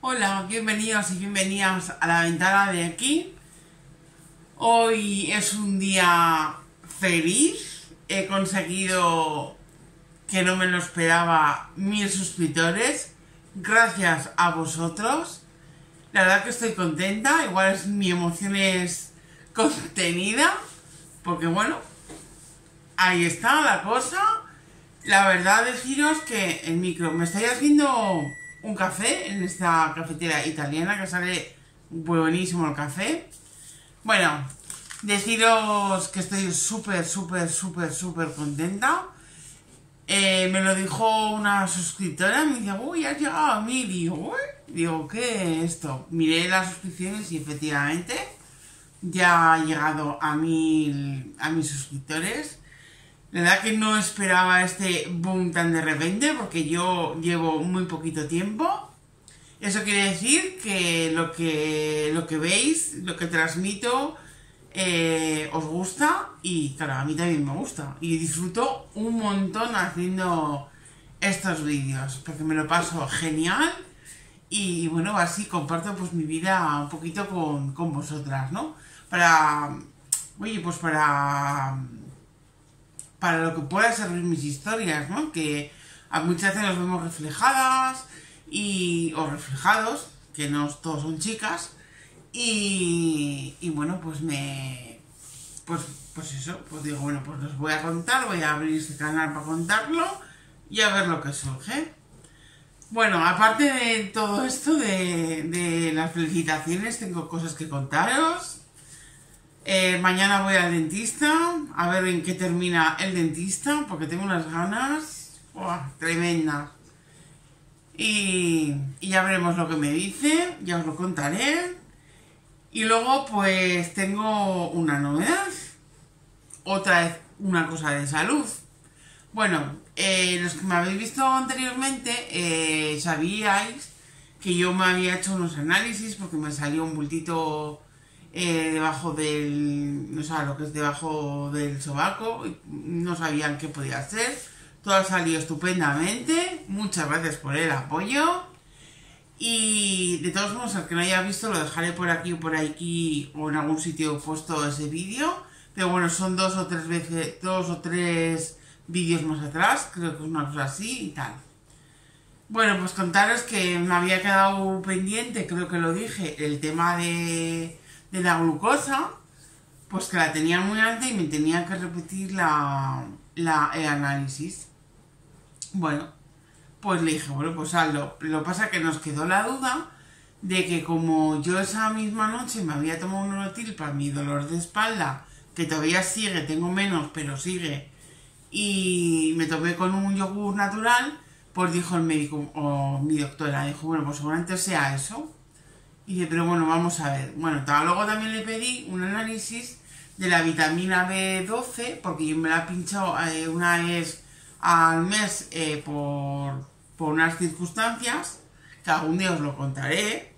Hola, bienvenidos y bienvenidas a la ventana de aquí. Hoy es un día feliz. He conseguido, que no me lo esperaba, 1000 suscriptores. Gracias a vosotros. La verdad que estoy contenta. Igual mi emoción es contenida. Porque bueno, ahí está la cosa. La verdad, deciros que el micro me estáis haciendo un café en esta cafetera italiana que sale buenísimo el café. Bueno, deciros que estoy súper contenta. Me lo dijo una suscriptora, me dice, uy, has llegado a 1000. Y digo, ¿qué es esto? Miré las suscripciones y efectivamente ya ha llegado a 1000 suscriptores. La verdad que no esperaba este boom tan de repente porque yo llevo muy poquito tiempo. Eso quiere decir que lo que veis, lo que transmito, os gusta y claro, a mí también me gusta. Y disfruto un montón haciendo estos vídeos porque me lo paso genial y bueno, así comparto pues mi vida un poquito con vosotras, ¿no? Para lo que pueda servir mis historias, ¿no? Que muchas veces nos vemos reflejadas o reflejados, que no todos son chicas, y bueno, pues eso, pues digo, bueno, pues los voy a contar, voy a abrir este canal para contarlo y a ver lo que surge. Bueno, aparte de todo esto de las felicitaciones, tengo cosas que contaros. Mañana voy al dentista, a ver en qué termina el dentista, porque tengo unas ganas tremendas. Y ya veremos lo que me dice, ya os lo contaré. Y luego pues tengo una novedad, otra vez una cosa de salud. Bueno, los que me habéis visto anteriormente sabíais que yo me había hecho unos análisis porque me salió un bultito debajo del, no sé, lo que es debajo del sobaco, no sabían qué podía ser. Todo ha salido estupendamente, muchas gracias por el apoyo. Y de todos modos, al que no haya visto, lo dejaré por aquí o por aquí o en algún sitio puesto ese vídeo. Pero bueno, son dos o tres vídeos más atrás, creo que es una cosa así y tal. Bueno, pues contaros que me había quedado pendiente, creo que lo dije, el tema de la glucosa, pues que la tenía muy alta y me tenía que repetir el análisis. Bueno, pues le dije, bueno, pues hazlo. Lo que pasa es que nos quedó la duda de que como yo esa misma noche me había tomado un Orotil para mi dolor de espalda, que todavía sigue, tengo menos, pero sigue, y me tomé con un yogur natural, pues dijo el médico, o mi doctora, dijo, bueno, pues seguramente sea eso. Y dice, pero bueno, vamos a ver. Bueno, luego también le pedí un análisis de la vitamina B12, porque yo me la he pinchado una vez al mes por unas circunstancias, que algún día os lo contaré.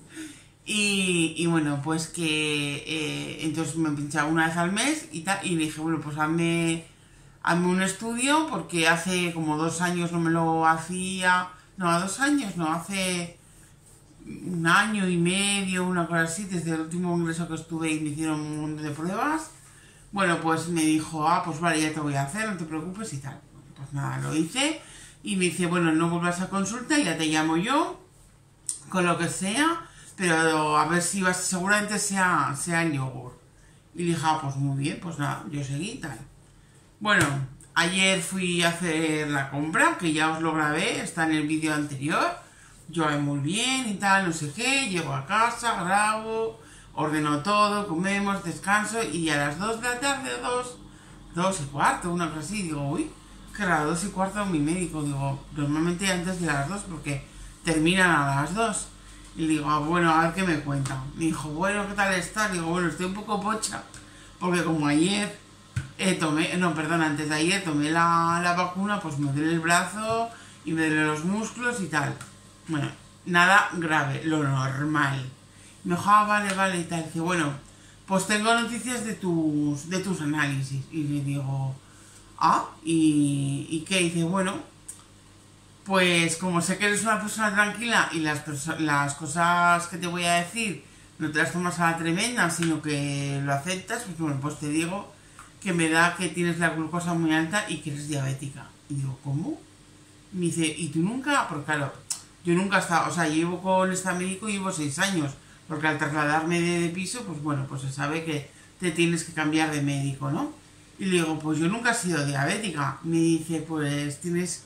y bueno, pues que entonces me he pinchado una vez al mes y tal, y le dije, bueno, pues hazme un estudio, porque hace como 2 años no me lo hacía, no, 2 años, no, hace 1 año y medio, una cosa así, desde el último ingreso que estuve y me hicieron un montón de pruebas. Bueno, pues me dijo, pues vale, ya te voy a hacer, no te preocupes y tal. Pues nada, lo hice y me dice, bueno, no vuelvas a consulta, ya te llamo yo, con lo que sea, pero a ver si seguramente sea el yogur. Y dije, pues muy bien, pues nada, yo seguí y tal. Bueno, ayer fui a hacer la compra, que ya os lo grabé, está en el vídeo anterior. Yo muy bien y tal, no sé qué, llego a casa, grabo, ordeno todo, comemos, descanso y a las 2 de la tarde, 2:15, una cosa así, digo, uy, que a las 2:15 mi médico, digo, normalmente antes de las 2 porque terminan a las 2. Y digo, bueno, a ver qué me cuentan. Me dijo, bueno, ¿qué tal estás? Digo, bueno, estoy un poco pocha, porque como ayer antes de ayer tomé la vacuna, pues me duele el brazo y me duele los músculos y tal. Bueno, nada grave, lo normal. Me dijo, vale, y tal. Dice, bueno, pues tengo noticias de tus análisis. Y le digo, ¿y qué? Dice, bueno, pues como sé que eres una persona tranquila y las cosas que te voy a decir no te las tomas a la tremenda, sino que lo aceptas, pues bueno, pues te digo que me da que tienes la glucosa muy alta y que eres diabética. Y digo, ¿cómo? Me dice, ¿y tú nunca? Porque claro, yo nunca he estado, o sea, llevo con este médico, llevo 6 años, porque al trasladarme de piso, pues bueno, pues se sabe que te tienes que cambiar de médico, ¿no? Y le digo, pues yo nunca he sido diabética. Me dice, pues tienes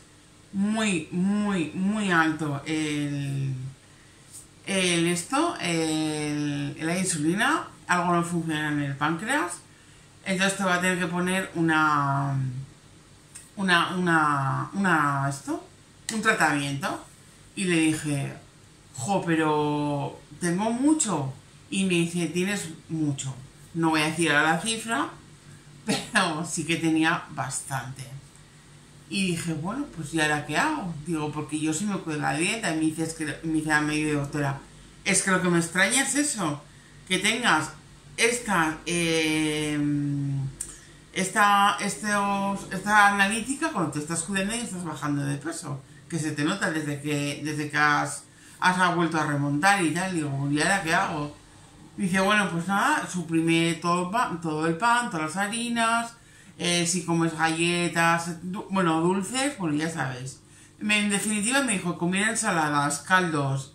muy alto la insulina, algo no funciona en el páncreas, entonces te va a tener que poner un tratamiento. Y le dije, jo, pero tengo mucho. Y me dice, tienes mucho. No voy a decir ahora la cifra, pero sí que tenía bastante. Y dije, bueno, pues ¿y ahora qué hago? Digo, porque yo sí me cuido la dieta. Y me dice, me dice la médica doctora, es que lo que me extraña es eso, que tengas esta analítica cuando te estás cuidando y estás bajando de peso, que se te nota desde que has vuelto a remontar y tal. Digo, ¿y ahora qué hago? Dice, bueno, pues nada, suprime todo el pan, todas las harinas, si comes galletas, bueno, dulces, bueno, ya sabes. En definitiva me dijo, comer ensaladas, caldos,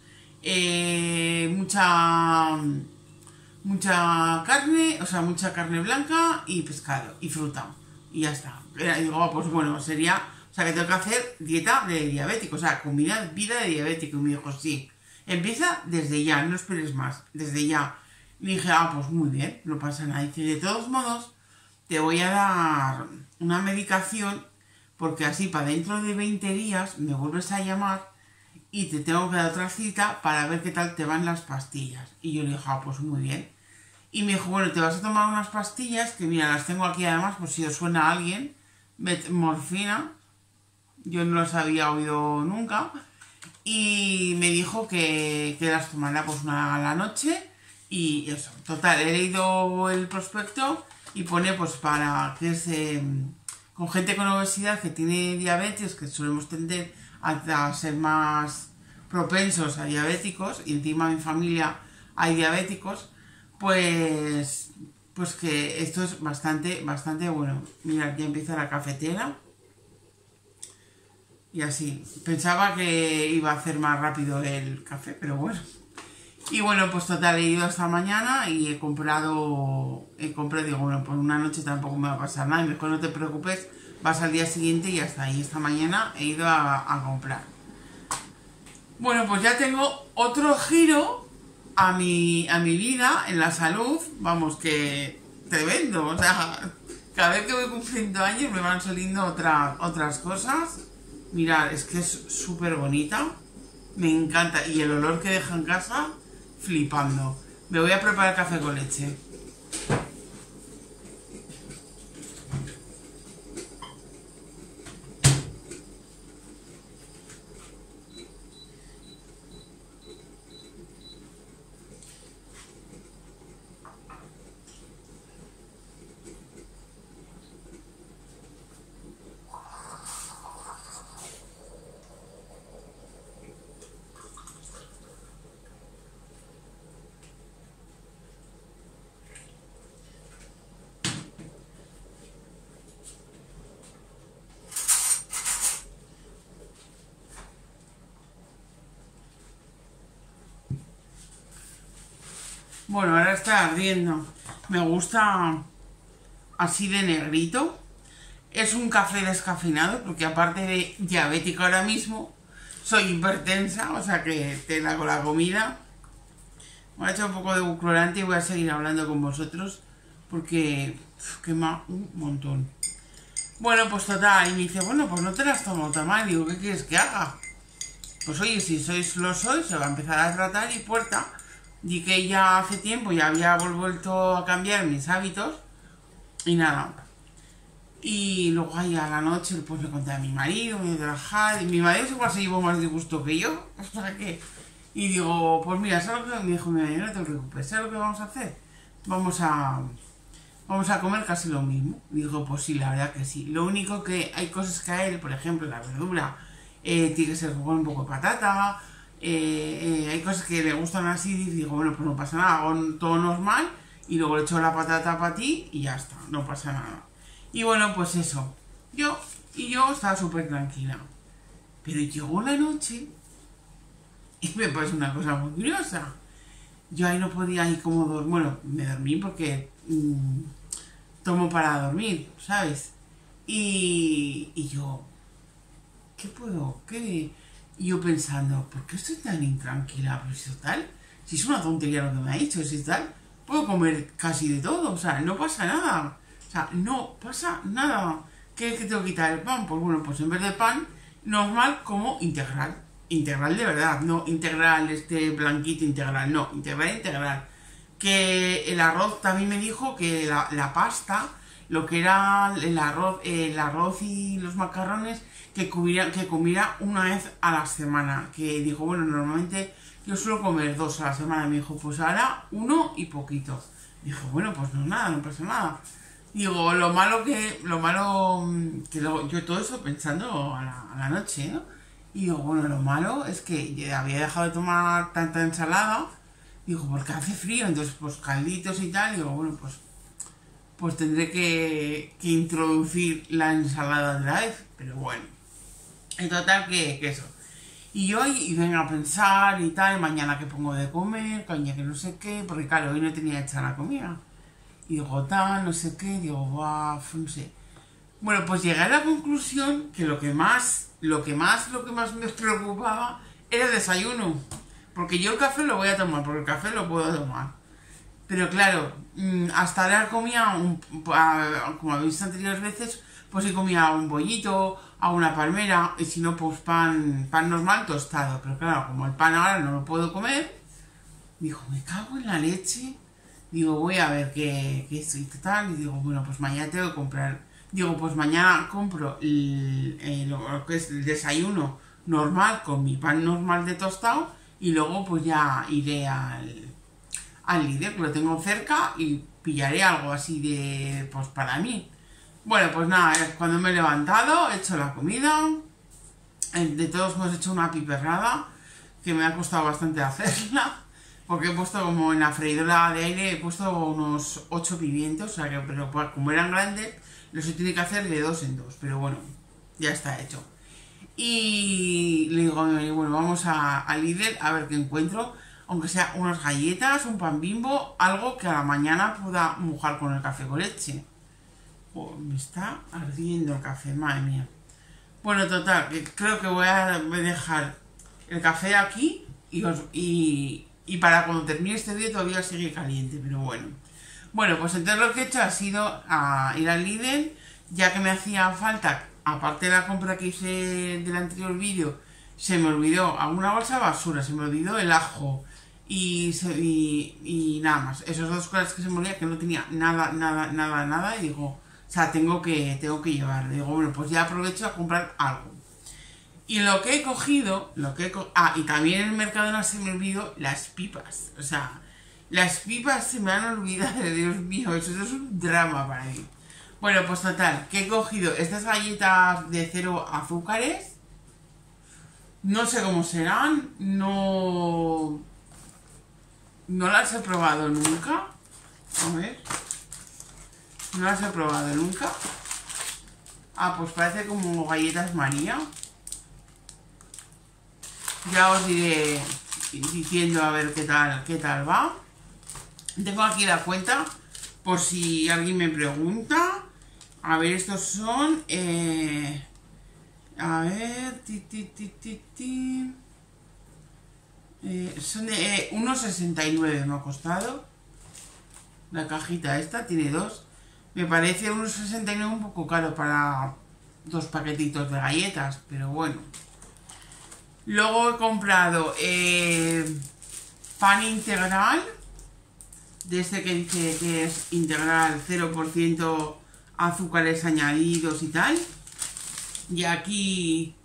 mucha carne, o sea, mucha carne blanca y pescado y fruta. Y ya está. Y digo, pues bueno, sería, o sea, que tengo que hacer dieta de diabético, o sea, vida de diabético. Y me dijo, sí, empieza desde ya, no esperes más, desde ya. Y dije, pues muy bien, no pasa nada. Y dice, de todos modos, te voy a dar una medicación, porque así para dentro de 20 días me vuelves a llamar y te tengo que dar otra cita para ver qué tal te van las pastillas. Y yo le dije, pues muy bien. Y me dijo, bueno, te vas a tomar unas pastillas, que mira, las tengo aquí además, por si os suena a alguien, morfina, yo no las había oído nunca, y me dijo que las tomara pues una a la noche, y eso, total, he leído el prospecto y pone pues para que con gente con obesidad que tiene diabetes, que solemos tender a ser más propensos a diabéticos, y encima en mi familia hay diabéticos, pues que esto es bastante bueno. Mirad, ya empieza la cafetera. Y así, pensaba que iba a hacer más rápido el café, pero bueno. Y bueno, pues total, he ido esta mañana y he comprado, digo, bueno, por una noche tampoco me va a pasar nada, y mejor no te preocupes, vas al día siguiente y ya está. Y esta mañana he ido a comprar. Bueno, pues ya tengo otro giro a mi vida en la salud, vamos, que tremendo. O sea, cada vez que voy cumpliendo años me van saliendo otras cosas. Mirad, es que es súper bonita, me encanta, y el olor que deja en casa, flipando. Me voy a preparar café con leche. Bueno, ahora está ardiendo. Me gusta así de negrito. Es un café descafeinado, porque aparte de diabética ahora mismo, soy hipertensa, o sea que te hago la comida. Me he hecho un poco de glucolante y voy a seguir hablando con vosotros, porque quema un montón. Bueno, pues total, y me dice, bueno, pues no te las tomo tan mal. Digo, ¿qué quieres que haga? Pues oye, si lo sois, se va a empezar a tratar y puerta. Y que ya hace tiempo ya había vuelto a cambiar mis hábitos y nada. Y luego ahí a la noche pues le conté a mi marido, voy a trabajar, y mi marido igual se llevó más disgusto que yo, o sea que... Y digo, pues mira, ¿sabes lo que me dijo mi marido? No te preocupes, ¿sabes lo que vamos a hacer? Vamos a comer casi lo mismo. Digo, pues sí, la verdad que sí. Lo único que hay cosas que a él, por ejemplo, la verdura, tiene que ser con un poco de patata. Hay cosas que le gustan así y digo, bueno, pues no pasa nada, hago todo normal y luego le echo la patata para ti y ya está, no pasa nada. Y bueno, pues eso, yo estaba súper tranquila. Pero llegó la noche y me pasó una cosa muy curiosa. Yo ahí no podía ir como dormir, bueno, me dormí porque tomo para dormir, ¿sabes? Y yo, ¿qué puedo? ¿Qué? Y yo pensando, ¿por qué estoy tan intranquila? Pues si tal, si es una tontería lo que me ha dicho, si tal, puedo comer casi de todo, o sea, no pasa nada. O sea, no pasa nada. ¿Qué es que tengo que quitar el pan? Pues bueno, pues en vez de pan, normal como integral. Integral de verdad, no integral este blanquito integral, no, integral. Que el arroz también me dijo que la pasta, lo que era el arroz y los macarrones, que comiera una vez a la semana. Que dijo, bueno, normalmente yo suelo comer 2 a la semana. Me dijo, pues ahora 1 y poquito. Dijo, bueno, pues no nada, no pasa nada. Digo, lo malo que yo todo eso pensando a la noche, ¿no? Y digo, bueno, lo malo es que ya había dejado de tomar tanta ensalada. Digo, porque hace frío, entonces pues calditos y tal. Digo, bueno, pues tendré que introducir la ensalada otra vez. Pero bueno, en total que eso. Y hoy venga a pensar y tal, mañana que pongo de comer, coña que no sé qué, porque claro, hoy no tenía hecha la comida. Y digo, tal, no sé qué, digo, guau, no sé. Bueno, pues llegué a la conclusión que lo que más me preocupaba era el desayuno. Porque yo el café lo voy a tomar, porque el café lo puedo tomar. Pero claro, hasta ahora comía, como habéis visto anteriores veces, pues sí comía un bollito, a una palmera, y si no, pues pan normal tostado. Pero claro, como el pan ahora no lo puedo comer, dijo, me cago en la leche. Digo, voy a ver qué estoy tal. Y digo, bueno, pues mañana tengo que comprar. Digo, pues mañana compro lo que es el desayuno normal con mi pan normal de tostado. Y luego pues ya iré al Lidl, que lo tengo cerca, y pillaré algo así de, pues para mí. Bueno, pues nada, cuando me he levantado, he hecho la comida. De todos hemos hecho una piperrada, que me ha costado bastante hacerla. Porque he puesto como en la freidora de aire, he puesto unos 8 pimientos, o sea que, pero como eran grandes, los he tenido que hacer de 2 en 2, pero bueno, ya está hecho. Y le digo, bueno, vamos a Lidl a ver qué encuentro, aunque sea unas galletas, un pan Bimbo, algo que a la mañana pueda mojar con el café con leche. Oh, me está ardiendo el café, madre mía. Bueno, total, que creo que voy a dejar el café aquí y para cuando termine este día todavía sigue caliente, pero bueno. Bueno, pues entonces lo que he hecho ha sido a ir al Lidl, ya que me hacía falta, aparte de la compra que hice del anterior vídeo, se me olvidó alguna bolsa de basura, se me olvidó el ajo y nada más. Esas 2 cosas que se me olvidó, que no tenía nada, y digo, o sea, tengo que llevar. Digo, bueno, pues ya aprovecho a comprar algo. Y lo que he cogido, y también en el Mercadona se me olvidó las pipas. O sea, las pipas se me han olvidado, Dios mío, eso es un drama para mí. Bueno, pues total, que he cogido estas galletas de 0 azúcares. No sé cómo serán, no las he probado nunca. A ver, no las he probado nunca. Ah, pues parece como galletas María. Ya os iré diciendo a ver qué tal va. Tengo aquí la cuenta por si alguien me pregunta. A ver, estos son a ver son de 1,69 me ha costado. La cajita esta tiene 2. Me parece 1,69 un poco caro para 2 paquetitos de galletas, pero bueno. Luego he comprado pan integral, de este que dice que es integral, 0% azúcares añadidos y tal. Y aquí,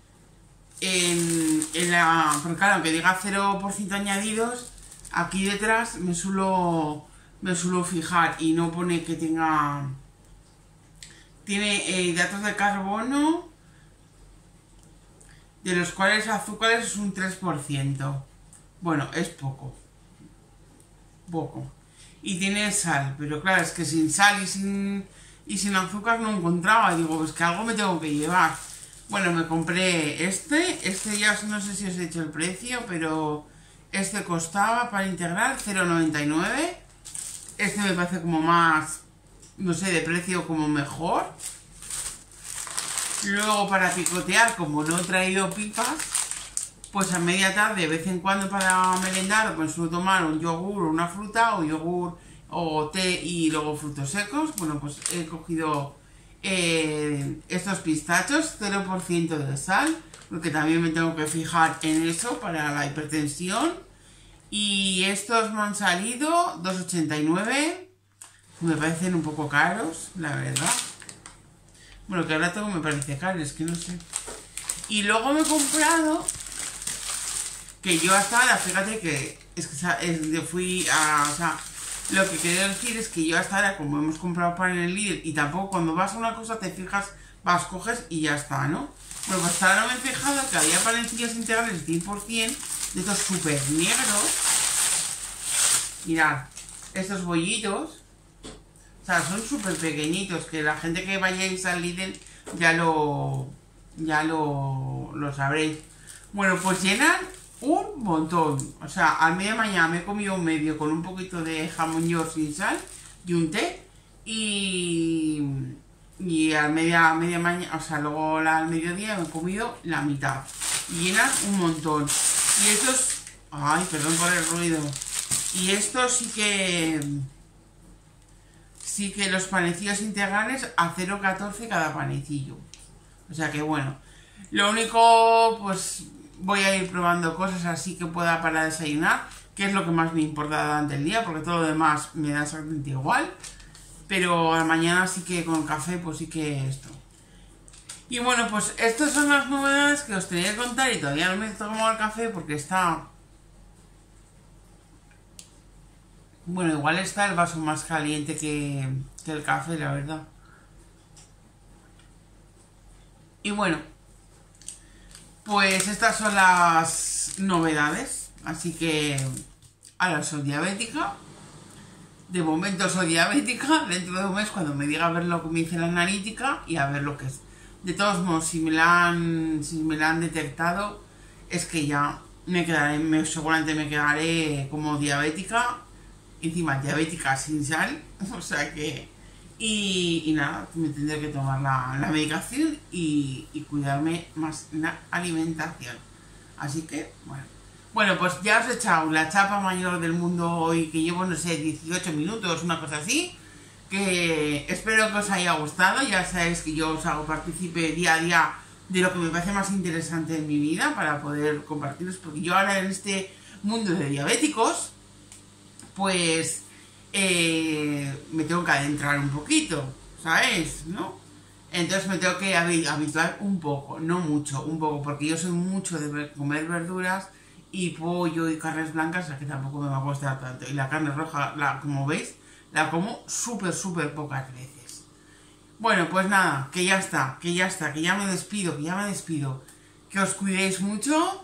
porque claro, aunque diga 0% añadidos, aquí detrás me suelo fijar y no pone que tiene hidratos de carbono, de los cuales azúcares es un 3%. Bueno, es poco. Poco. Y tiene sal, pero claro, es que sin sal y sin azúcar no encontraba. Digo, pues que algo me tengo que llevar. Bueno, me compré este ya no sé si os he dicho el precio, pero este costaba para integrar 0,99. Este me parece como más, no sé, de precio como mejor. Luego para picotear, como no he traído pipas, pues a media tarde, de vez en cuando para merendar, pues suelo tomar un yogur o una fruta, o yogur o té y luego frutos secos. Bueno, pues he cogido estos pistachos, 0% de sal, porque también me tengo que fijar en eso para la hipertensión. Y estos me han salido 2,89. Me parecen un poco caros, la verdad. Bueno, que ahora tengo me parece caro, es que no sé. Y luego me he comprado, que yo hasta ahora, fíjate que es que fui a... O sea, lo que quería decir es que yo hasta ahora, como hemos comprado pan en el Lidl, y tampoco cuando vas a una cosa te fijas, vas, coges y ya está, ¿no? Bueno, pues hasta ahora me he fijado que había panecillos integrales 100%, de estos súper negros. Mirad, estos bollitos, o sea, son súper pequeñitos, que la gente que vayáis al Lidl ya lo sabréis. Bueno, pues llenan un montón. O sea, al media mañana me he comido un medio con un poquito de jamón york sin sal y un té. Y al media mañana, o sea, luego al mediodía me he comido la mitad. Y llenan un montón. Y estos... Ay, perdón por el ruido. Y estos sí que los panecillos integrales a 0,14 cada panecillo. O sea que bueno. Lo único, pues voy a ir probando cosas así que pueda para desayunar, que es lo que más me importa durante el día, porque todo lo demás me da exactamente igual. Pero a la mañana sí que con café, pues sí que esto. Y bueno, pues estas son las novedades que os tenía que contar y todavía no me he tomado el café porque está... Bueno, igual está el vaso más caliente que el café, la verdad. Y bueno, pues estas son las novedades. Así que ahora soy diabética. De momento soy diabética. Dentro de un mes, cuando me diga a ver lo que me dice la analítica y a ver lo que es. De todos modos, si me la han detectado, es que ya me quedaré, seguramente me quedaré como diabética. Encima diabética sin sal. O sea que... Y nada, me tendré que tomar la medicación y cuidarme más la alimentación. Así que, bueno, pues ya os he echado la chapa mayor del mundo hoy, que llevo, no sé, 18 minutos, una cosa así. Que espero que os haya gustado. Ya sabéis que yo os hago partícipe día a día de lo que me parece más interesante en mi vida para poder compartiros. Porque yo ahora en este mundo de diabéticos, pues... me tengo que adentrar un poquito, ¿sabes? ¿No? Entonces me tengo que habituar un poco, no mucho, un poco, porque yo soy mucho de comer verduras y pollo y carnes blancas, o sea que tampoco me va a costar tanto. Y la carne roja, como veis, la como súper pocas veces. Bueno, pues nada, que ya está, que ya me despido, que os cuidéis mucho.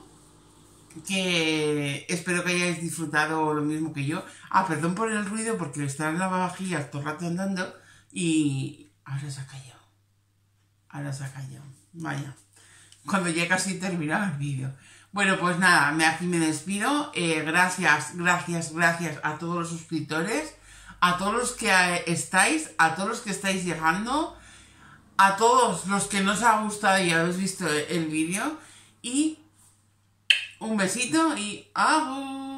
Que espero que hayáis disfrutado lo mismo que yo. Ah, perdón por el ruido, porque está en la lavavajillas todo el rato andando y ahora se ha callado. Vaya, cuando ya casi terminaba el vídeo. Bueno, pues nada, aquí me despido. Gracias a todos los suscriptores, a todos los que estáis, a todos los que estáis llegando, a todos los que no os ha gustado y habéis visto el vídeo. Y un besito y ¡agur!